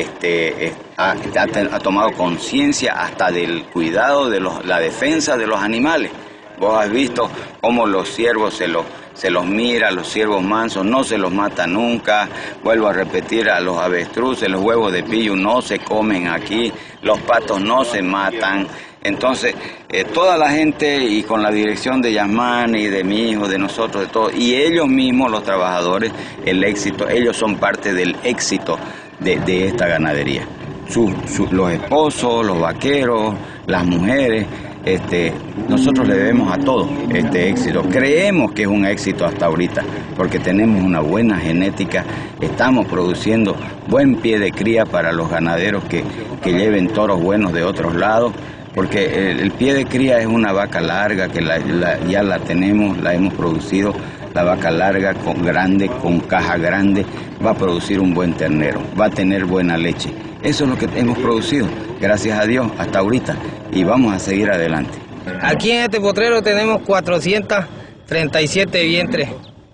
ha tomado conciencia hasta del cuidado de la defensa de los animales. Vos has visto cómo los ciervos se los mira, los ciervos mansos no se los mata nunca. Vuelvo a repetir, a los avestruces, los huevos de pillo no se comen aquí, los patos no se matan. Entonces, toda la gente y con la dirección de Yasmán y de mi hijo, de nosotros, de todos, y ellos mismos, los trabajadores, el éxito, ellos son parte del éxito de esta ganadería. Los esposos, los vaqueros, las mujeres, nosotros le debemos a todos este éxito. Creemos que es un éxito hasta ahorita, porque tenemos una buena genética, estamos produciendo buen pie de cría para los ganaderos que lleven toros buenos de otros lados. porque el pie de cría es una vaca larga que ya la tenemos, la hemos producido. La vaca larga, grande, con caja grande, va a producir un buen ternero, va a tener buena leche. Eso es lo que hemos producido, gracias a Dios, hasta ahorita, y vamos a seguir adelante. Aquí en este potrero tenemos 437 vientres.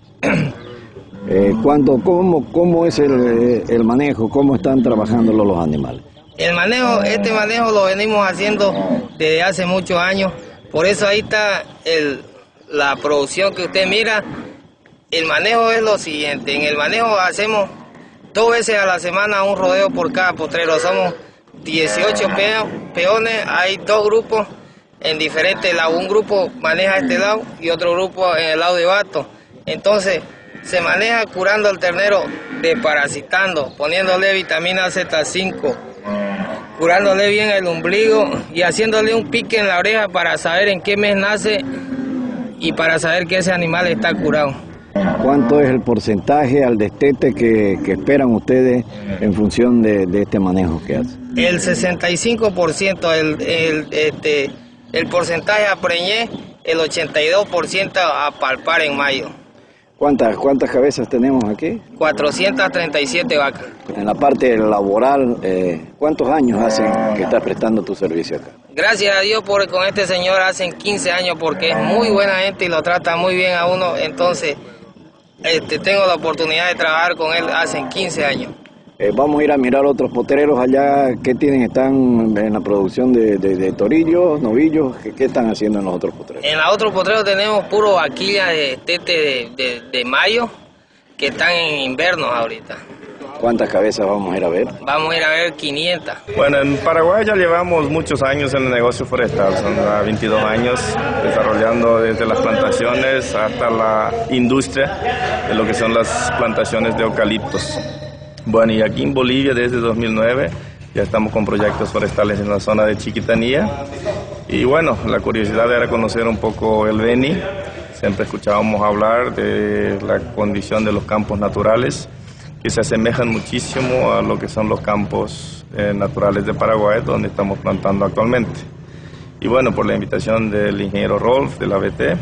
¿Cómo es el manejo? ¿Cómo están trabajando los animales? Este manejo lo venimos haciendo desde hace muchos años, por eso ahí está la producción que usted mira. El manejo es lo siguiente, en el manejo hacemos 2 veces a la semana un rodeo por cada potrero, somos 18 peones, hay 2 grupos en diferentes lados, un grupo maneja este lado y otro grupo en el lado de Bato, entonces se maneja curando al ternero, desparasitando, poniéndole vitamina Z5, curándole bien el ombligo y haciéndole un pique en la oreja para saber en qué mes nace y para saber que ese animal está curado. ¿Cuánto es el porcentaje al destete que esperan ustedes en función de este manejo que hacen? El 65%, el porcentaje a preñez, el 82% a palpar en mayo. ¿Cuántas cabezas tenemos aquí? 437 vacas. En la parte laboral, ¿cuántos años hacen que estás prestando tu servicio acá? Gracias a Dios, porque con este señor hacen 15 años, porque es muy buena gente y lo trata muy bien a uno, entonces tengo la oportunidad de trabajar con él hace 15 años. Vamos a ir a mirar otros potreros allá. ¿Qué tienen? ¿Están en la producción de torillos, novillos? ¿Qué están haciendo en los otros potreros? En los otros potreros tenemos puro vaquilla de tete de mayo, que están en invierno ahorita. ¿Cuántas cabezas vamos a ir a ver? Vamos a ir a ver 500. Bueno, en Paraguay ya llevamos muchos años en el negocio forestal, son 22 años desarrollando desde las plantaciones hasta la industria de lo que son las plantaciones de eucaliptos. Bueno, y aquí en Bolivia desde 2009 ya estamos con proyectos forestales en la zona de Chiquitanía. Y bueno, la curiosidad era conocer un poco el Beni. Siempre escuchábamos hablar de la condición de los campos naturales, que se asemejan muchísimo a lo que son los campos naturales de Paraguay, donde estamos plantando actualmente. Y bueno, por la invitación del ingeniero Rolf de la ABT,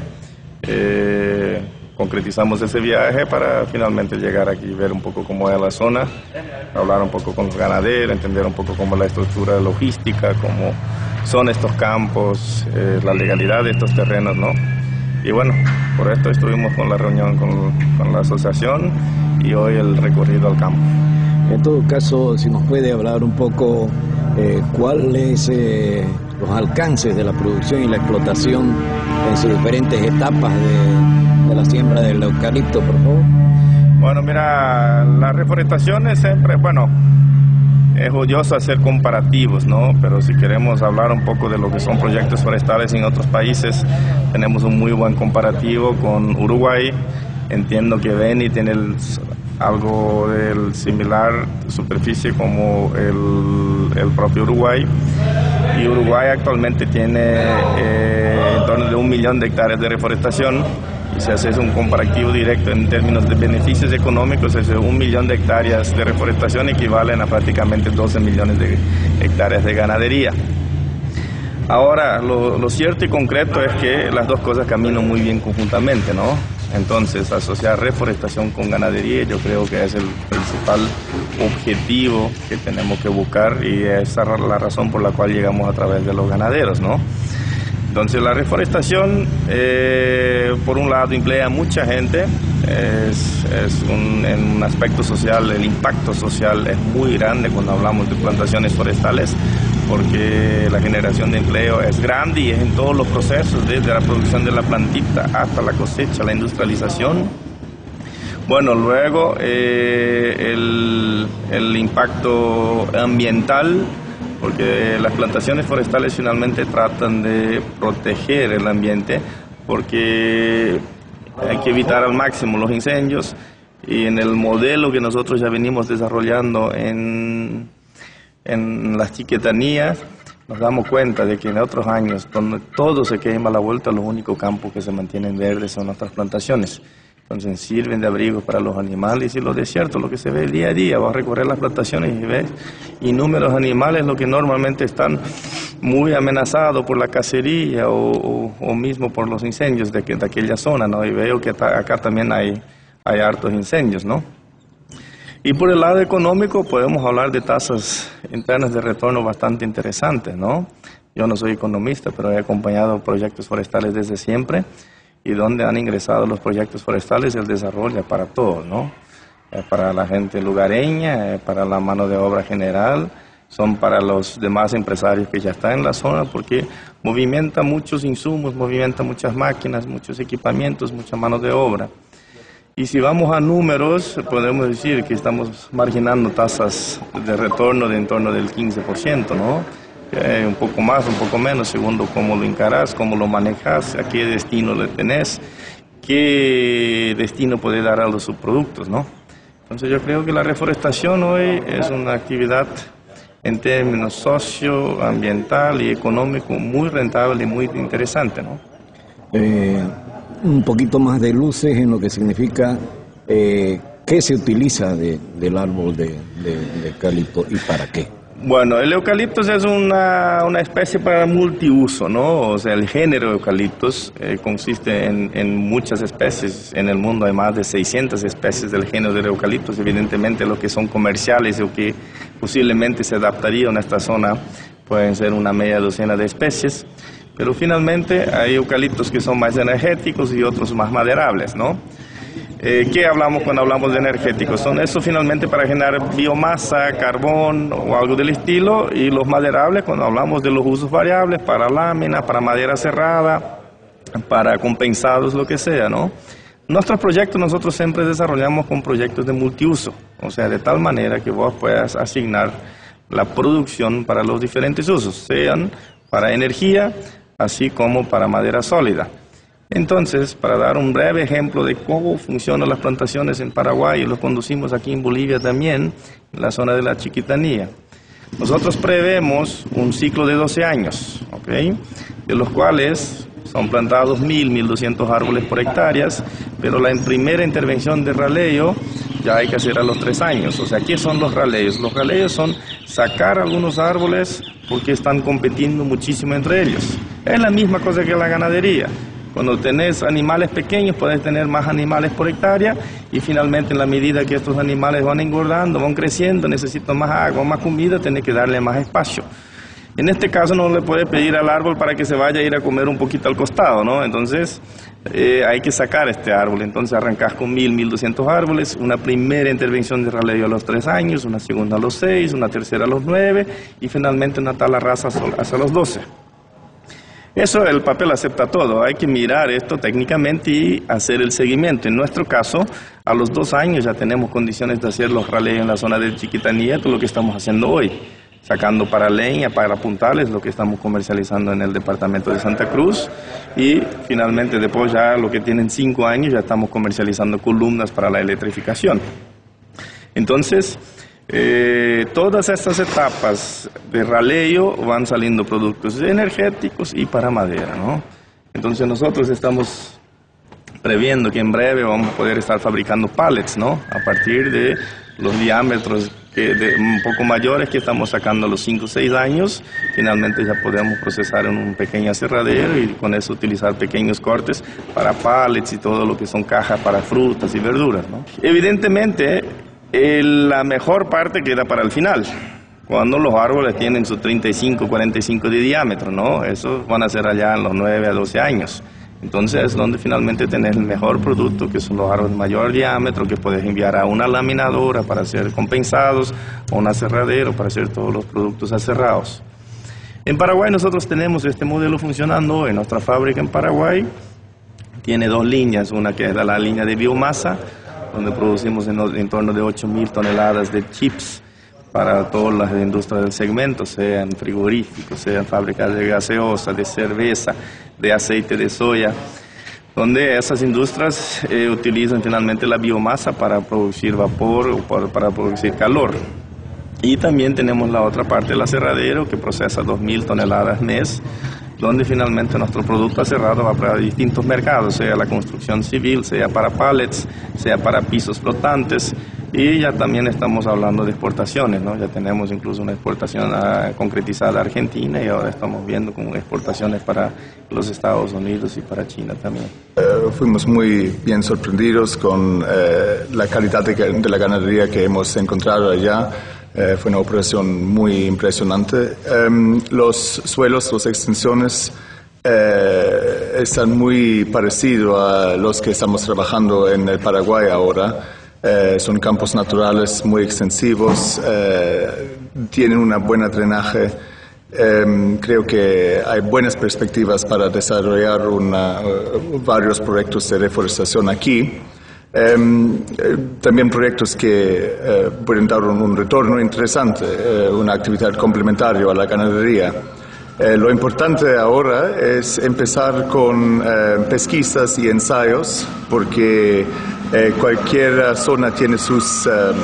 concretizamos ese viaje para finalmente llegar aquí y ver un poco cómo es la zona, hablar un poco con los ganaderos, entender un poco cómo es la estructura de logística, cómo son estos campos, la legalidad de estos terrenos, ¿no? Y bueno, por esto estuvimos con la reunión con la asociación y hoy el recorrido al campo. En todo caso, si nos puede hablar un poco cuáles los alcances de la producción y la explotación en sus diferentes etapas de la siembra del eucalipto, por favor. Bueno, mira, la reforestación es siempre, bueno, es odioso hacer comparativos, ¿no? Pero si queremos hablar un poco de lo que son proyectos forestales en otros países, tenemos un muy buen comparativo con Uruguay. Entiendo que Beni tiene algo del similar superficie como el propio Uruguay. Y Uruguay actualmente tiene en torno de 1 millón de hectáreas de reforestación. Y si haces un comparativo directo en términos de beneficios económicos, ese 1 millón de hectáreas de reforestación equivalen a prácticamente 12 millones de hectáreas de ganadería. Ahora, lo cierto y concreto es que las dos cosas caminan muy bien conjuntamente, ¿no? Entonces, asociar reforestación con ganadería yo creo que es el principal objetivo que tenemos que buscar y esa es la razón por la cual llegamos a través de los ganaderos, ¿no? Entonces, la reforestación, por un lado, emplea a mucha gente, en un aspecto social, el impacto social es muy grande cuando hablamos de plantaciones forestales, porque la generación de empleo es grande y es en todos los procesos, desde la producción de la plantita hasta la cosecha, la industrialización. Bueno, luego el impacto ambiental, porque las plantaciones forestales finalmente tratan de proteger el ambiente, porque hay que evitar al máximo los incendios, y en el modelo que nosotros ya venimos desarrollando en las chiquitanías, nos damos cuenta de que en otros años, donde todo se quema a la vuelta, los únicos campos que se mantienen verdes son nuestras plantaciones. Entonces sirven de abrigo para los animales y los desiertos, lo que se ve día a día. Vas a recorrer las plantaciones y ves innúmeros animales, lo que normalmente están muy amenazado por la cacería o mismo por los incendios de aquella zona, ¿no? Y veo que acá también hay hartos incendios, ¿no? Y por el lado económico podemos hablar de tasas internas de retorno bastante interesantes, ¿no? Yo no soy economista, pero he acompañado proyectos forestales desde siempre, y donde han ingresado los proyectos forestales el desarrollo para todos, ¿no? Para la gente lugareña, para la mano de obra general, son para los demás empresarios que ya están en la zona, porque movimenta muchos insumos, movimenta muchas máquinas, muchos equipamientos, mucha mano de obra. Y si vamos a números, podemos decir que estamos marginando tasas de retorno de en torno del 15%, ¿no? Un poco más, un poco menos, según cómo lo encarás, cómo lo manejas, a qué destino le tenés, qué destino puede dar a los subproductos, ¿no? Entonces yo creo que la reforestación hoy es una actividad en términos socioambiental y económico muy rentable y muy interesante, ¿no? Un poquito más de luces en lo que significa qué se utiliza del árbol de eucalipto y para qué. Bueno, el eucaliptus es una especie para multiuso, ¿no? O sea, el género eucaliptus consiste en muchas especies. En el mundo hay más de 600 especies del género del eucaliptus. Evidentemente, los que son comerciales o que posiblemente se adaptarían a esta zona pueden ser una media docena de especies. Pero finalmente hay eucaliptos que son más energéticos y otros más maderables, ¿no? ¿Qué hablamos cuando hablamos de energéticos? Son eso finalmente para generar biomasa, carbón o algo del estilo, y los maderables cuando hablamos de los usos variables para lámina, para madera cerrada, para compensados, lo que sea, ¿no? Nuestros proyectos nosotros siempre desarrollamos con proyectos de multiuso, o sea, de tal manera que vos puedas asignar la producción para los diferentes usos, sean para energía, así como para madera sólida. Entonces, para dar un breve ejemplo de cómo funcionan las plantaciones en Paraguay, y lo conducimos aquí en Bolivia también, en la zona de la Chiquitanía. Nosotros prevemos un ciclo de 12 años, ¿ok? De los cuales son plantados 1.200 árboles por hectáreas, pero la primera intervención de raleo ya hay que hacer a los 3 años. O sea, ¿qué son los raleos? Los raleos son sacar algunos árboles porque están compitiendo muchísimo entre ellos. Es la misma cosa que la ganadería. Cuando tenés animales pequeños, puedes tener más animales por hectárea, y finalmente en la medida que estos animales van engordando, van creciendo, necesitan más agua, más comida, tenés que darle más espacio. En este caso no le puedes pedir al árbol para que se vaya a ir a comer un poquito al costado, ¿no? Entonces hay que sacar este árbol. Entonces arrancás con 1.200 árboles, una primera intervención de raleo a los 3 años, una segunda a los 6, una tercera a los 9 y finalmente una tala rasa hasta los 12. Eso el papel acepta todo, hay que mirar esto técnicamente y hacer el seguimiento. En nuestro caso, a los 2 años ya tenemos condiciones de hacer los raleos en la zona de Chiquitanía, esto es lo que estamos haciendo hoy, sacando para leña, para puntales, lo que estamos comercializando en el departamento de Santa Cruz, y finalmente después ya lo que tienen 5 años ya estamos comercializando columnas para la electrificación. Entonces, todas estas etapas de raleo van saliendo productos energéticos y para madera, ¿no? Entonces nosotros estamos previendo que en breve vamos a poder estar fabricando pallets, ¿no? A partir de los diámetros un poco mayores que estamos sacando a los 5 o 6 años, finalmente ya podemos procesar en un pequeño aserradero y con eso utilizar pequeños cortes para pallets y todo lo que son cajas para frutas y verduras, ¿no? Evidentemente, la mejor parte queda para el final, cuando los árboles tienen sus 35, 45 de diámetro, ¿no? Esos van a ser allá en los 9 a 12 años. Entonces es donde finalmente tenés el mejor producto, que son los árboles de mayor diámetro, que puedes enviar a una laminadora para ser compensados, o un aserradero para hacer todos los productos aserrados. En Paraguay nosotros tenemos este modelo funcionando en nuestra fábrica en Paraguay. Tiene 2 líneas, una que es la línea de biomasa, donde producimos en torno de 8.000 toneladas de chips para todas las industrias del segmento, sean frigoríficos, sean fábricas de gaseosa, de cerveza, de aceite de soya, donde esas industrias utilizan finalmente la biomasa para producir vapor o para producir calor. Y también tenemos la otra parte del aserradero que procesa 2.000 toneladas mes donde finalmente nuestro producto cerrado va para distintos mercados, sea la construcción civil, sea para pallets, sea para pisos flotantes, y ya también estamos hablando de exportaciones, ¿no? Ya tenemos incluso una exportación concretizada a Argentina, y ahora estamos viendo como exportaciones para los Estados Unidos y para China también. Fuimos muy bien sorprendidos con la calidad de la ganadería que hemos encontrado allá. Fue una operación muy impresionante. Los suelos, las extensiones están muy parecidos a los que estamos trabajando en el Paraguay ahora. Son campos naturales muy extensivos, tienen una buena drenaje. Creo que hay buenas perspectivas para desarrollar varios proyectos de reforestación aquí. También proyectos que pueden dar un retorno interesante, una actividad complementaria a la ganadería. Lo importante ahora es empezar con pesquisas y ensayos, porque cualquier zona tiene sus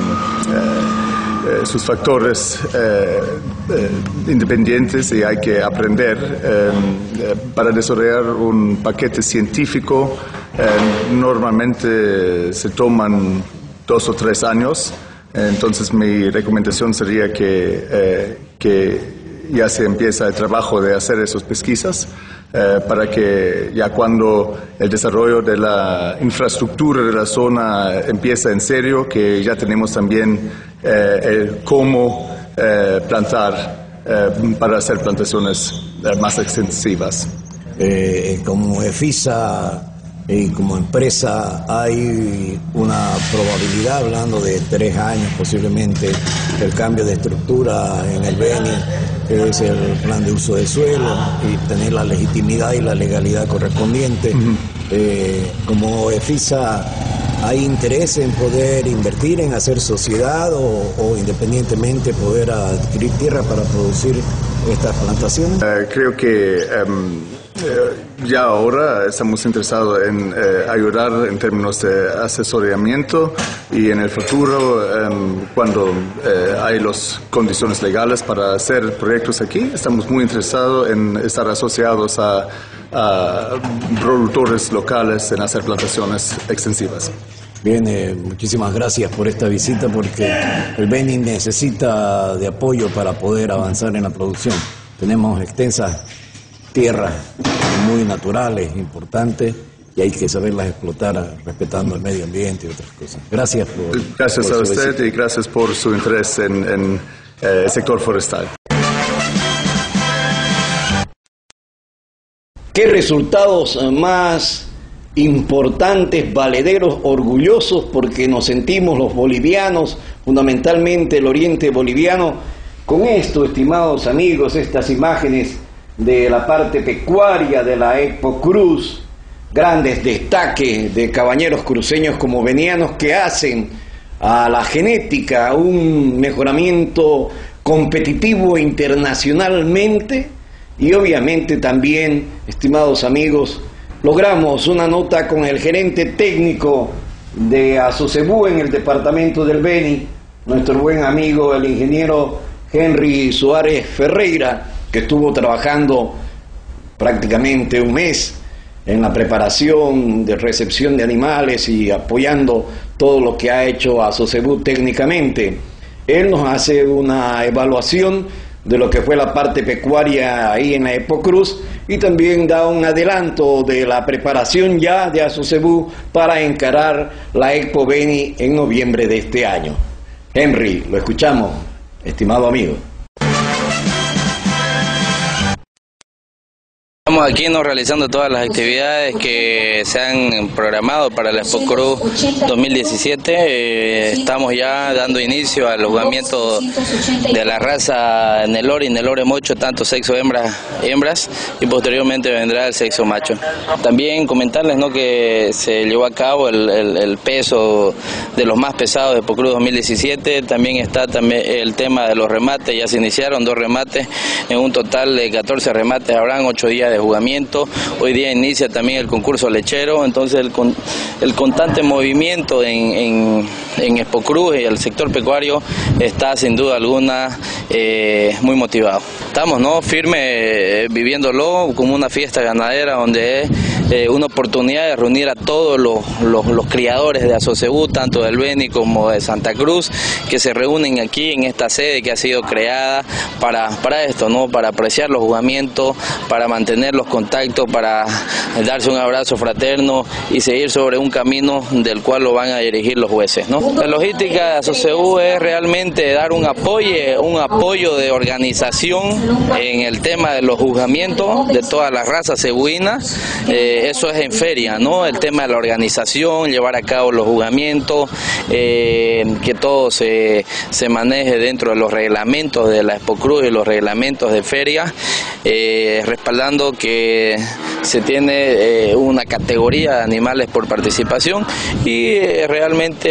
factores independientes, y hay que aprender para desarrollar un paquete científico. Normalmente se toman 2 o 3 años, entonces mi recomendación sería que ya se empieza el trabajo de hacer esas pesquisas, para que ya cuando el desarrollo de la infraestructura de la zona empieza en serio, que ya tenemos también el cómo plantar para hacer plantaciones más extensivas. Como EFISA y como empresa, hay una probabilidad, hablando de 3 años posiblemente, el cambio de estructura en el Beni, que es el plan de uso de suelo, y tener la legitimidad y la legalidad correspondiente. Como EFISA, ¿hay interés en poder invertir, en hacer sociedad o independientemente poder adquirir tierra para producir estas plantaciones? Creo que ya ahora estamos interesados en ayudar en términos de asesoramiento, y en el futuro, cuando hay las condiciones legales para hacer proyectos aquí, estamos muy interesados en estar asociados a productores locales en hacer plantaciones extensivas. Bien, muchísimas gracias por esta visita, porque el Beni necesita de apoyo para poder avanzar en la producción. Tenemos extensas tierras muy naturales, importantes, y hay que saberlas explotar respetando el medio ambiente y otras cosas. Gracias Gracias a usted visita. Y gracias por su interés en el sector forestal. ¿Qué resultados más importantes, valederos, orgullosos, porque nos sentimos los bolivianos, fundamentalmente el oriente boliviano, con esto, estimados amigos, estas imágenes de la parte pecuaria de la Expo Cruz, grandes destaques de cabañeros cruceños como venianos que hacen a la genética un mejoramiento competitivo internacionalmente, y obviamente también, estimados amigos, logramos una nota con el gerente técnico de Asocebú en el departamento del Beni, nuestro buen amigo el ingeniero Henry Suárez Ferreira, que estuvo trabajando prácticamente un mes en la preparación de recepción de animales y apoyando todo lo que ha hecho Asocebú técnicamente. Él nos hace una evaluación de lo que fue la parte pecuaria ahí en la Expo Cruz, y también da un adelanto de la preparación ya de Asocebú para encarar la Expo Beni en noviembre de este año. Henry, lo escuchamos, estimado amigo. Estamos aquí realizando todas las actividades que se han programado para la Expo Cruz 2017. Estamos ya dando inicio al jugamiento de la raza Nelore y Nelore Mocho, tanto sexo hembras, y posteriormente vendrá el sexo macho. También comentarles que se llevó a cabo el peso de los más pesados de Expo Cruz 2017. También está el tema de los remates. Ya se iniciaron 2 remates, en un total de 14 remates. Habrán 8 días de jugamiento. Hoy día inicia también el concurso lechero, entonces el constante movimiento en Expo Cruz y el sector pecuario está sin duda alguna muy motivado. Estamos, ¿no?, firme, viviéndolo como una fiesta ganadera donde es una oportunidad de reunir a todos los criadores de Asocebú, tanto del Beni como de Santa Cruz, que se reúnen aquí en esta sede que ha sido creada para esto, ¿no?, para apreciar los jugamientos, para mantener los contactos, para darse un abrazo fraterno y seguir sobre un camino del cual lo van a dirigir los jueces, ¿no? La logística de Asocebú es realmente dar un apoyo de organización en el tema de los juzgamientos de todas las razas cebuinas. Eso es en feria, ¿no? El tema de la organización, llevar a cabo los juzgamientos, que todo se maneje dentro de los reglamentos de la Expocruz y los reglamentos de feria, respaldando que se tiene una categoría de animales por participación y realmente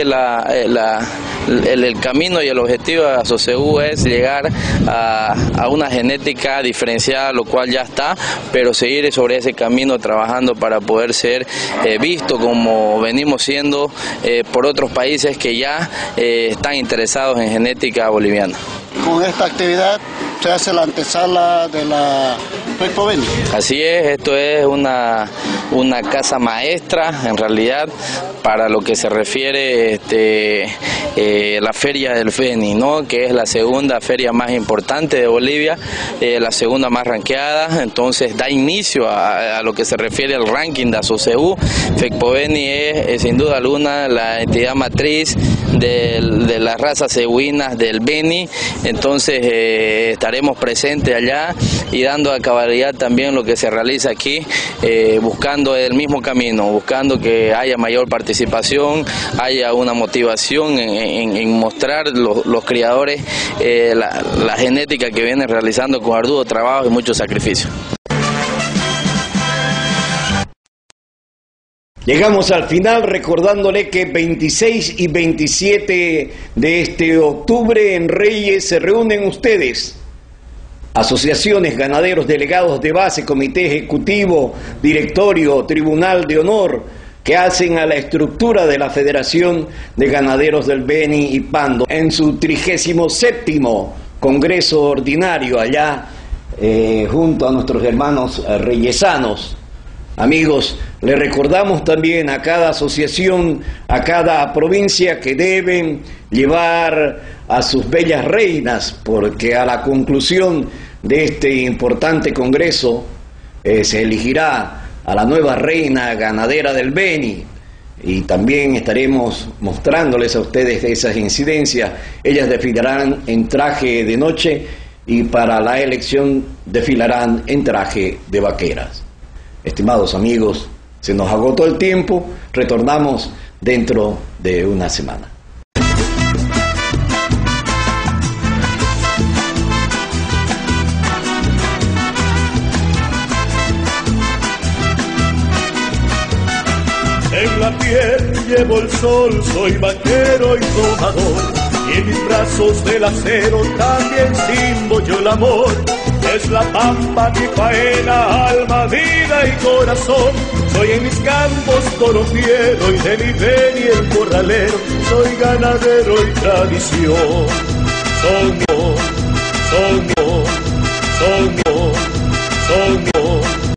el camino y el objetivo de Asocebú es llegar a una genética diferenciada, lo cual ya está, pero seguir sobre ese camino trabajando para poder ser visto como venimos siendo por otros países que ya están interesados en genética boliviana. Con esta actividad se hace la antesala de la Expo Beni. Así es, esto es una casa maestra en realidad para lo que se refiere la Feria del Beni, ¿no?, que es la segunda feria más importante de Bolivia, la segunda más ranqueada. Entonces da inicio a lo que se refiere al ranking de Asocebú. Expo Beni es sin duda alguna la entidad matriz de las razas cebuinas del Beni. Entonces estaremos presentes allá y dando a cabalidad también lo que se realiza aquí, buscando el mismo camino, buscando que haya mayor participación, haya una motivación en mostrar los criadores la genética que vienen realizando con arduo trabajo y mucho sacrificio. Llegamos al final recordándole que 26 y 27 de este octubre en Reyes se reúnen ustedes, asociaciones, ganaderos, delegados de base, comité ejecutivo, directorio, tribunal de honor, que hacen a la estructura de la Federación de Ganaderos del Beni y Pando en su 37º Congreso Ordinario allá junto a nuestros hermanos reyesanos. Amigos, le recordamos también a cada asociación, a cada provincia que deben llevar a sus bellas reinas, porque a la conclusión de este importante congreso se elegirá a la nueva reina ganadera del Beni, y también estaremos mostrándoles a ustedes esas incidencias. Ellas desfilarán en traje de noche y para la elección desfilarán en traje de vaqueras. Estimados amigos, se nos agotó el tiempo, retornamos dentro de una semana. En la piel llevo el sol, soy vaquero y tomador, y en mis brazos del acero también simbo yo el amor. Es la pampa mi faena, alma, vida y corazón. Soy en mis campos torofiero y de mi Beni el corralero. Soy ganadero y tradición. Soy